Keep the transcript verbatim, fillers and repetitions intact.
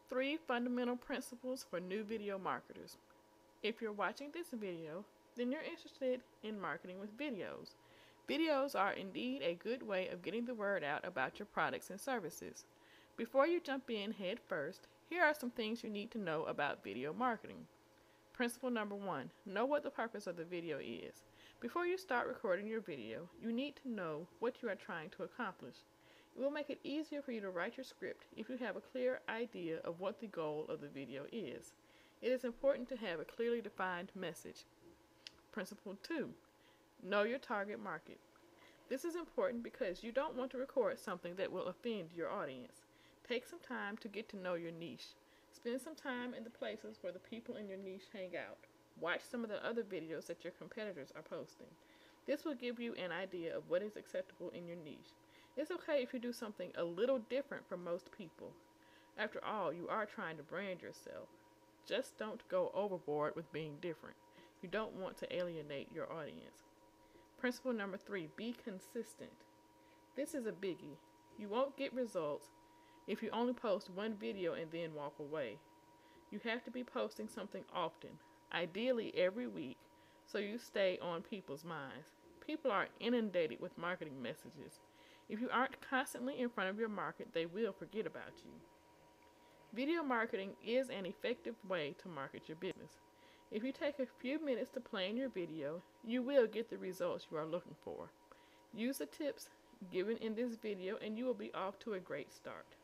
Three fundamental principles for new video marketers. If you're watching this video, then you're interested in marketing with videos. Videos are indeed a good way of getting the word out about your products and services. Before you jump in head first, here are some things you need to know about video marketing. Principle number one, know what the purpose of the video is. Before you start recording your video, you need to know what you are trying to accomplish. It will make it easier for you to write your script if you have a clear idea of what the goal of the video is. It is important to have a clearly defined message. Principle two, know your target market. This is important because you don't want to record something that will offend your audience. Take some time to get to know your niche. Spend some time in the places where the people in your niche hang out. Watch some of the other videos that your competitors are posting. This will give you an idea of what is acceptable in your niche. It's okay if you do something a little different from most people. After all, you are trying to brand yourself. Just don't go overboard with being different. You don't want to alienate your audience. Principle number three, be consistent. This is a biggie. You won't get results if you only post one video and then walk away. You have to be posting something often, ideally every week, so you stay on people's minds. People are inundated with marketing messages. If you aren't constantly in front of your market, they will forget about you. Video marketing is an effective way to market your business. If you take a few minutes to plan your video, you will get the results you are looking for. Use the tips given in this video and you will be off to a great start.